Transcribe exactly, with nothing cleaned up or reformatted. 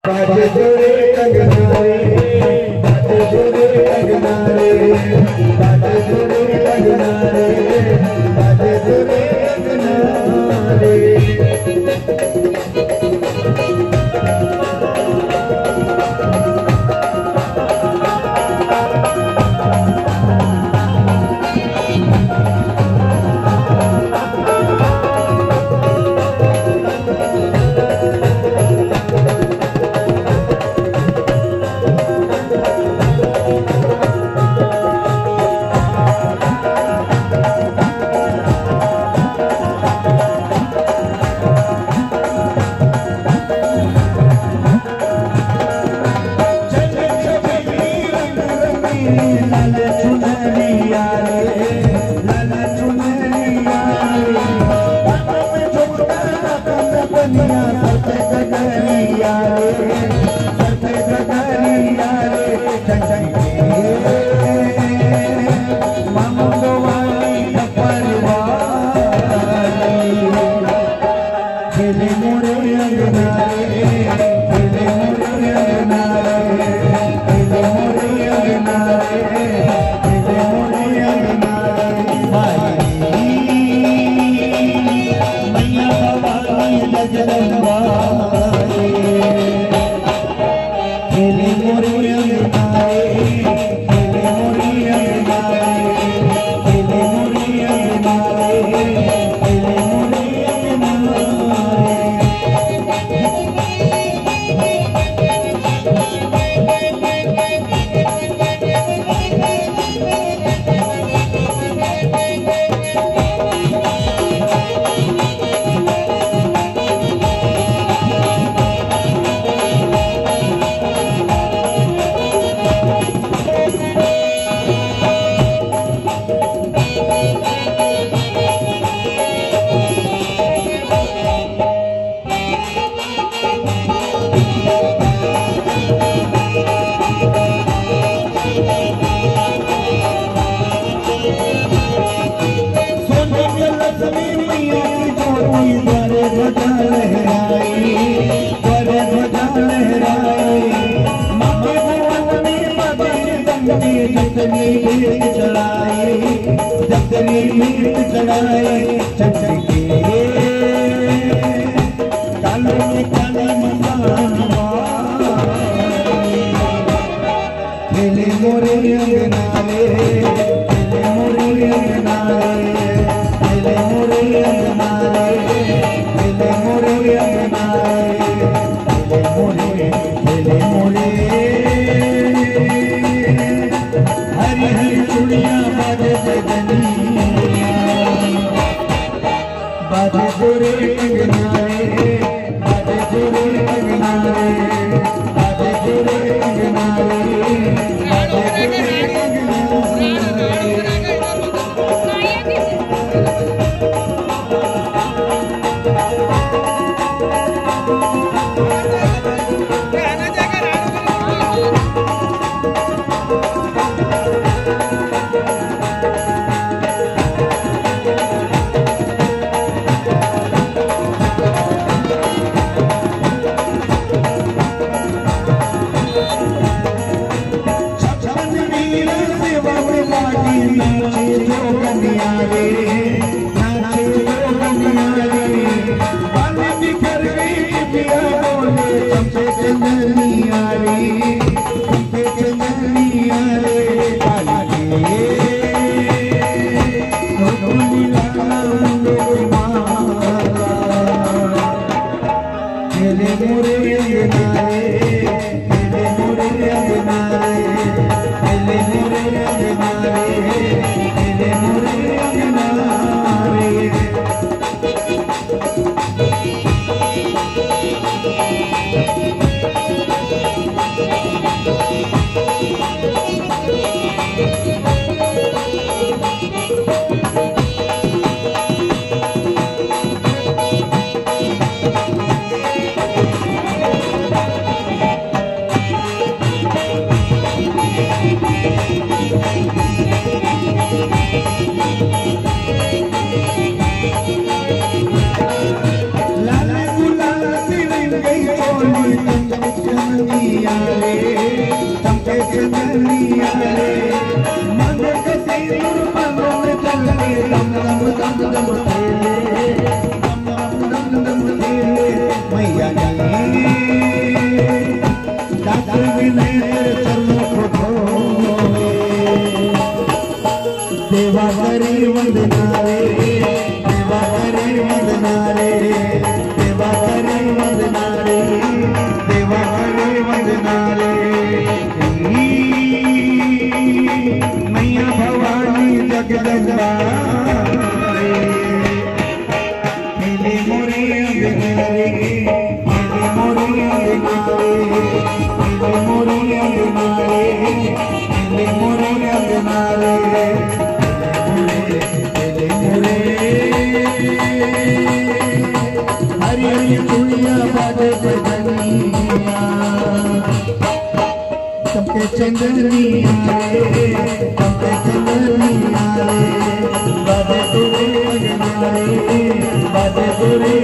बाजे जोड़े कंगनारे बाजे जोड़े कंगनारे बाजे जोड़े कंगनारे बाजे जोड़े कंगनारे दास विनय चरणों को देवा करी वंदना रे, देवा करी वंदना रे, देवा करी वंदना रे, देवा करी वंदना रे। मैया भवानी जगदम्बा मेरे मोरे अंगना रे, मेरे मोरे अंगना रे, मेरे मोरे अंगना रे, मेरे मोरे अंगना रे। हरी हरी चूड़िया बाजे बजनिया सबके चंदनिया रे, सबके चंदनिया रे, बाजे तुरे अंगना रे, बाजे तुरे